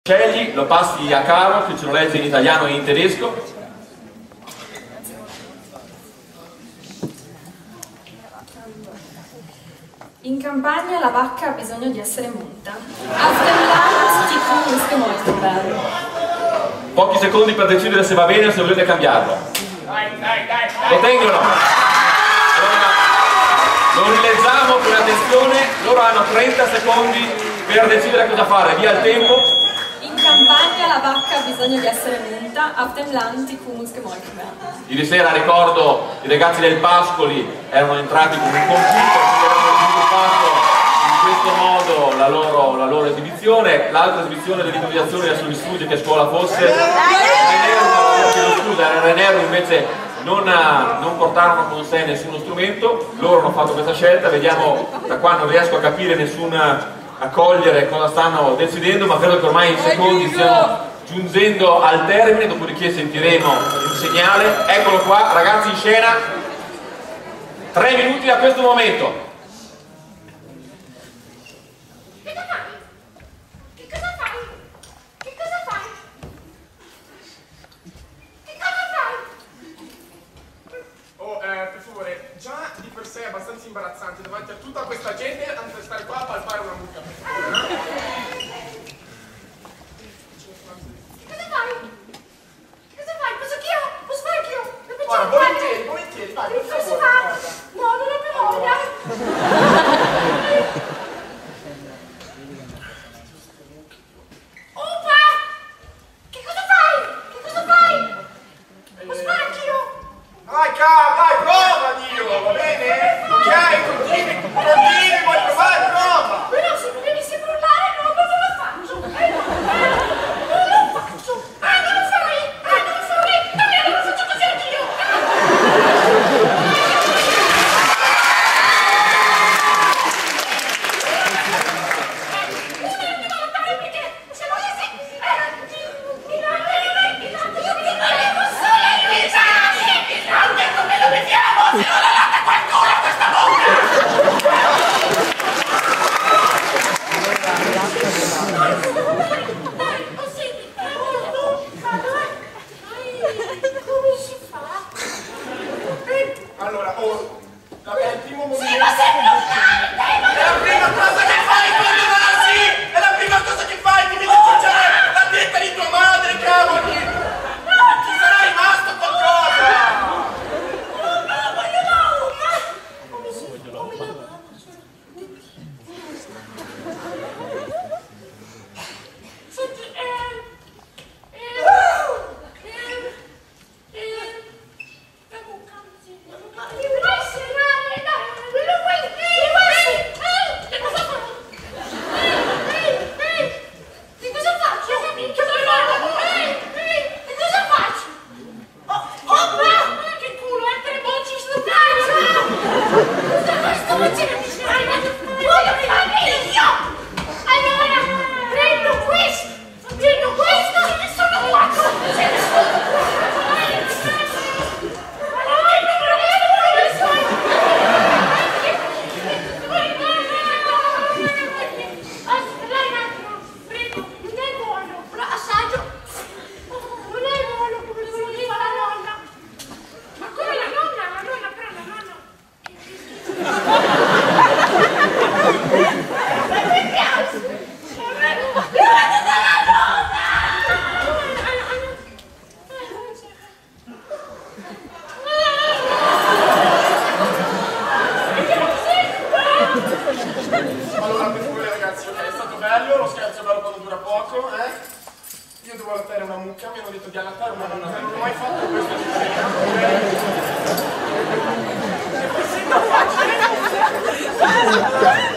Scegli, lo passi a Caro che ce lo legge in italiano e in tedesco. In campagna la vacca ha bisogno di essere munta. Auf dem Land die Kuh muss gemolken werden. Pochi secondi per decidere se va bene o se volete cambiarlo. Lo tengono. Allora, lo rileggiamo con attenzione. Loro hanno 30 secondi per decidere cosa fare. Via il tempo. In campagna la vacca ha bisogno di essere munta. Auf dem Land die Kuh muss gemolken werden. Ieri sera, ricordo, i ragazzi del Pascoli erano entrati con un computer, quindi avevano sviluppato in questo modo la loro esibizione. L'altra esibizione dell'improvvisazione era sugli studi, che scuola fosse. Rener invece non portarono con sé nessuno strumento, loro hanno fatto questa scelta, vediamo, da qua non riesco a capire a cogliere cosa stanno decidendo, ma credo che ormai i secondi stiano giungendo al termine, dopodiché sentiremo il segnale. Eccolo qua, ragazzi in scena, 3 minuti da questo momento. Per favore, già di per sé è abbastanza imbarazzante davanti a tutta questa gente anche stare qua a palpare una mucca. Cosa fai? Posso anch'io? Posso fare anch'io? Guarda, volentieri, vai, per Cosa favore, fa? guarda. No, non ho più voglia. Opa! Che cosa fai? Che cosa fai? Posso fare anch'io? Dai, dai, prova, Dio, va bene? Ok, continui, vuoi provare, prova! Però se mi devi sempre urlare, no, non lo faccio. Non lo faccio. Ah, non lo fai? Ah, non lo fai? Va bene, lo faccio così anch'io. Allora, è il primo momento. Sì, ma sempre urlare, dai, ma È la prima cosa che fai quando nasi! È la prima cosa che fai! Ti devi aggiungere la dieta di tua madre, cavoli! Ti sarà rimasto qualcosa! Senti, la buca, sì, la buca. Mi vuoi serrare? Dai, quello vuoi? Che cosa fai? Che cosa faccio? Che cosa faccio? Che cosa faccio? Oh, che culo, 3 voci sto cazzo! Cosa sto facendo? Voglio fare io! Allora, prendo questo e sono 4! Ce ne sono 4! Allora, per favore ragazzi, ok, è stato bello, lo scherzo è bello quando dura poco, eh? Io devo allattare una mucca, mi hanno detto di allattare una mucca, non ho mai fatto questo in scena, ok? E poi sembra facile.